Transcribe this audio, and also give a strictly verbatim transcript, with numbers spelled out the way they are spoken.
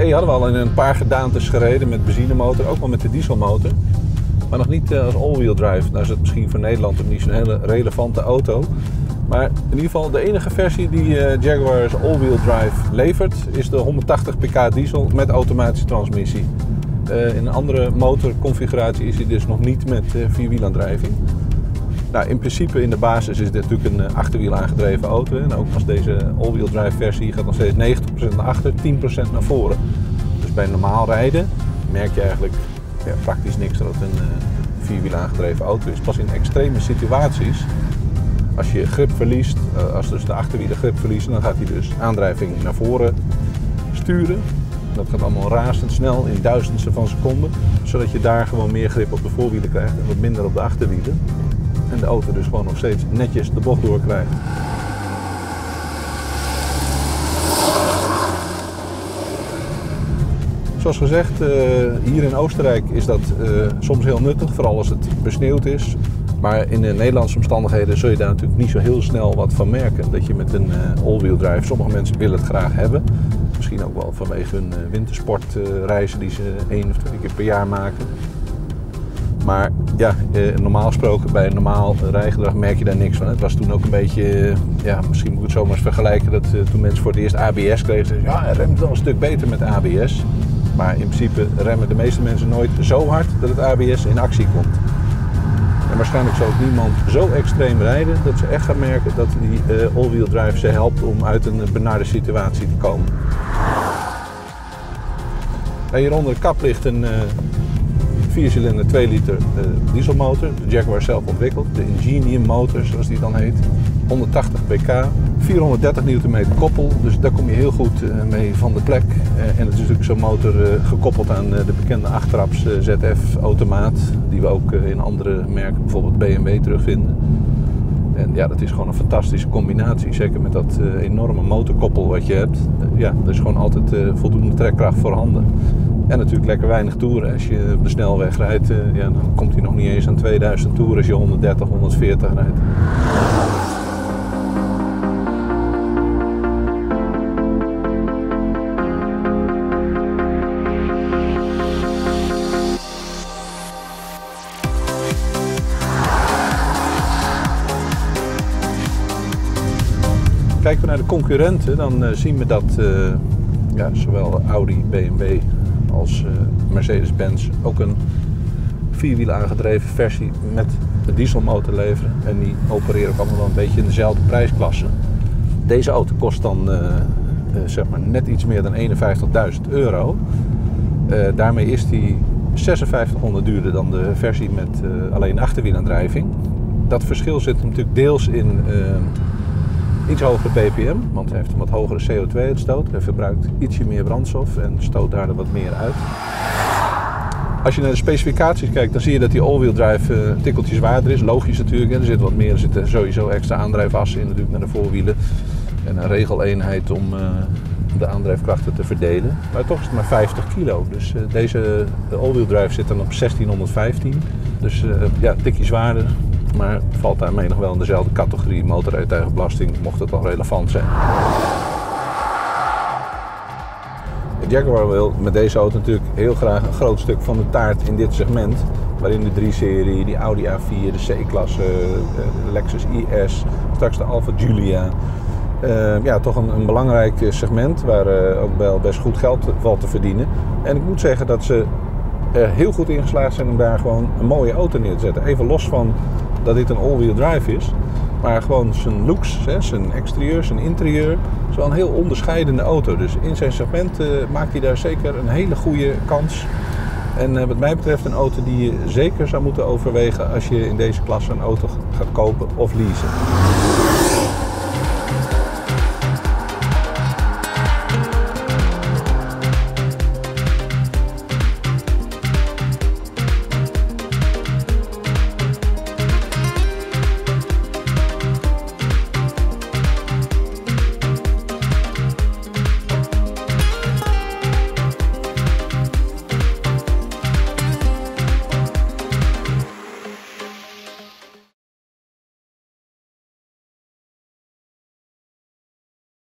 T hadden we al in een paar gedaantes gereden met benzinemotor, ook wel met de dieselmotor. Maar nog niet als all-wheel drive. Nou is het misschien voor Nederland ook niet zo'n hele relevante auto. Maar in ieder geval de enige versie die uh, Jaguar als all-wheel drive levert is de honderdtachtig pk diesel met automatische transmissie. Uh, in een andere motorconfiguratie is hij dus nog niet met uh, vierwielaandrijving. Nou, in principe in de basis is dit natuurlijk een uh, achterwiel aangedreven auto. En ook als deze all-wheel drive versie gaat nog steeds negentig procent naar achter, tien procent naar voren. Dus bij normaal rijden merk je eigenlijk ja, praktisch niks dat het een uh, vierwiel aangedreven auto is. Pas in extreme situaties, als je grip verliest, uh, als dus de achterwielen grip verliezen, dan gaat hij dus aandrijving naar voren sturen. Dat gaat allemaal razendsnel in duizendsten van seconden, zodat je daar gewoon meer grip op de voorwielen krijgt en wat minder op de achterwielen. En de auto dus gewoon nog steeds netjes de bocht door krijgt. Zoals gezegd, hier in Oostenrijk is dat soms heel nuttig, vooral als het besneeuwd is. Maar in de Nederlandse omstandigheden zul je daar natuurlijk niet zo heel snel wat van merken. Dat je met een all-wheel drive, sommige mensen willen het graag hebben. Misschien ook wel vanwege hun wintersportreizen die ze één of twee keer per jaar maken. Maar ja, normaal gesproken bij een normaal rijgedrag merk je daar niks van. Het was toen ook een beetje, ja, misschien moet ik het zo maar eens vergelijken, dat toen mensen voor het eerst A B S kregen, zeiden ja, hij remt wel een stuk beter met A B S. Maar in principe remmen de meeste mensen nooit zo hard dat het A B S in actie komt. En waarschijnlijk zal ook niemand zo extreem rijden dat ze echt gaan merken dat die uh, all-wheel drive ze helpt om uit een benarde situatie te komen. En hier onder de kap ligt een uh, viercilinder twee liter uh, dieselmotor, de Jaguar zelf ontwikkeld, de Ingenium motor zoals die dan heet. honderdtachtig pk, vierhonderddertig newtonmeter koppel, dus daar kom je heel goed uh, mee van de plek. Uh, en het is natuurlijk zo'n motor uh, gekoppeld aan uh, de bekende achterraps uh, Z F automaat, die we ook uh, in andere merken, bijvoorbeeld B M W, terugvinden. En ja, dat is gewoon een fantastische combinatie, zeker met dat uh, enorme motorkoppel wat je hebt. Uh, ja, er is gewoon altijd uh, voldoende trekkracht voorhanden. En natuurlijk lekker weinig toeren. Als je op de snelweg rijdt, uh, ja, dan komt hij nog niet eens aan tweeduizend toeren als je honderddertig, honderdveertig rijdt. Kijken we naar de concurrenten, dan uh, zien we dat uh, ja, zowel Audi, B M W als uh, Mercedes-Benz ook een vierwiel aangedreven versie met de dieselmotor leveren. En die opereren ook allemaal wel een beetje in dezelfde prijsklasse. Deze auto kost dan uh, uh, zeg maar net iets meer dan eenenvijftigduizend euro. Uh, daarmee is die zesenvijftighonderd duurder dan de versie met uh, alleen achterwielaandrijving. Dat verschil zit natuurlijk deels in uh, iets hogere B P M, want hij heeft een wat hogere C O twee uitstoot. Hij verbruikt ietsje meer brandstof en stoot daar wat meer uit. Als je naar de specificaties kijkt, dan zie je dat die all-wheel drive uh, een tikkeltje zwaarder is. Logisch natuurlijk, hè. Er zit wat meer, er zitten sowieso extra aandrijfassen in natuurlijk naar de voorwielen. En een regeleenheid om uh, de aandrijfkrachten te verdelen. Maar toch is het maar vijftig kilo. Dus uh, deze all-wheel drive zit dan op zestienhonderdvijftien. Dus uh, ja, een tikje zwaarder. Maar valt daarmee nog wel in dezelfde categorie motorrijtuigenbelasting, mocht het al relevant zijn. De Jaguar wil met deze auto natuurlijk heel graag een groot stuk van de taart in dit segment. Waarin de drie serie, die Audi A vier, de C-klasse, de Lexus I S, straks de Alfa Giulia. Uh, ja, toch een, een belangrijk segment waar uh, ook wel best goed geld valt te verdienen. En ik moet zeggen dat ze er heel goed in geslaagd zijn om daar gewoon een mooie auto neer te zetten. Even los van dat dit een all-wheel drive is, maar gewoon zijn looks, hè, zijn exterieur, zijn interieur, is wel een heel onderscheidende auto. Dus in zijn segment uh, maakt hij daar zeker een hele goede kans. En uh, wat mij betreft een auto die je zeker zou moeten overwegen als je in deze klasse een auto gaat kopen of leasen.